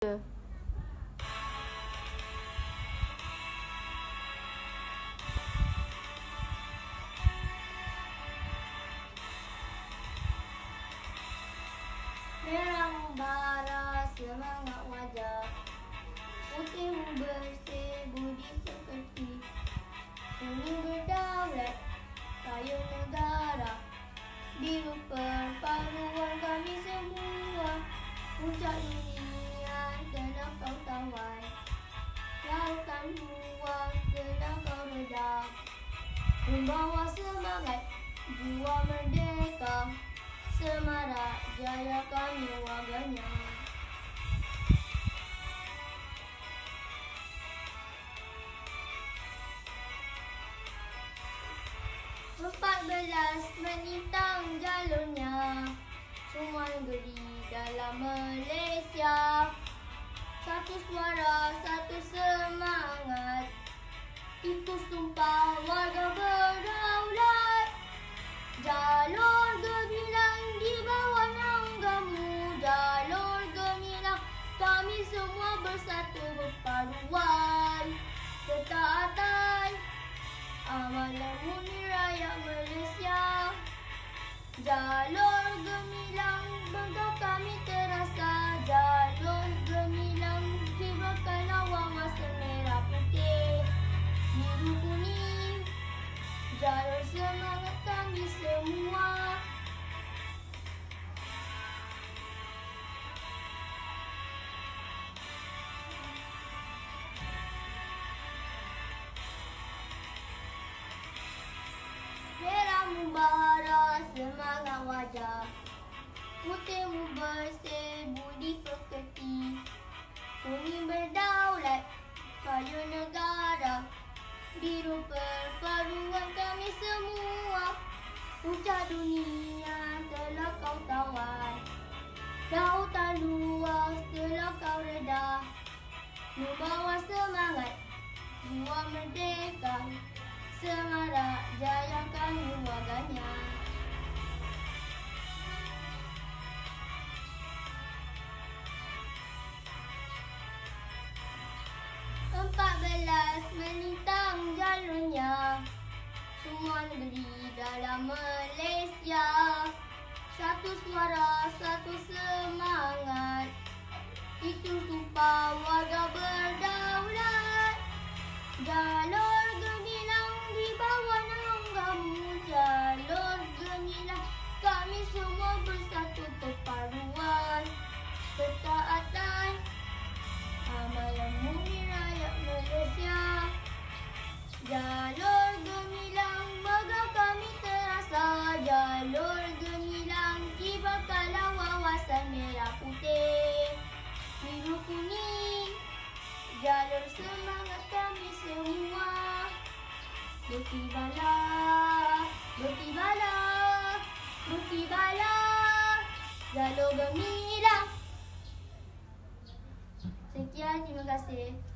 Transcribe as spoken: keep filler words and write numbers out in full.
Merah membara semangat wajah, putihmu bersih budi pekerti, kuning berdaulat kayu negara, biru perpaduan kami semua. Puncak dunia telah kau tawan, lautan luas telah kau redam, membawa semangat jiwa merdeka, semarak jaya kami warganya. Empat belas menitang jalurnya, semua negeri dalam Malaysia. Satu suara, satu semangat, itu sumpah warga berdaulat. Jalur gemilang di bawah naunganmu, jalur gemilang kami semua bersatu berpaduan. Ketaatan amalan murni rakyat Malaysia. Jalur gemilang bangga kami terasa, jalur gemilang jibakan awang warna merah putih biru kuning, jalur semangat kami semua. Merah membara semangat wajah, putihmu bersih budi pekerti, kuning berdaulat kayu negara, biru perpaduan kami semua. Puncak dunia telah kau tawan, lautan luas telah kau redam, membawa semangat jiwa merdeka, semarak jaya kami warganya. Empat belas menitang jalurnya, semua negeri dalam Malaysia. Satu suara, satu semangat, itu sumpah warga berdaulat. Jalur gemilang di bawah naunganmu, jalur gemilang kami semua bersatu berpaduan. Ketaatan amalan murni rakyat Malaysia. Jalur gemilang bangga kami terasa, jalur gemilang kibarkan lawan warna merah putih biru kuning, jalur semangat kami semua. Bertibalah, bertibalah, bertibalah, jalur gemilang. Sekian, terima kasih.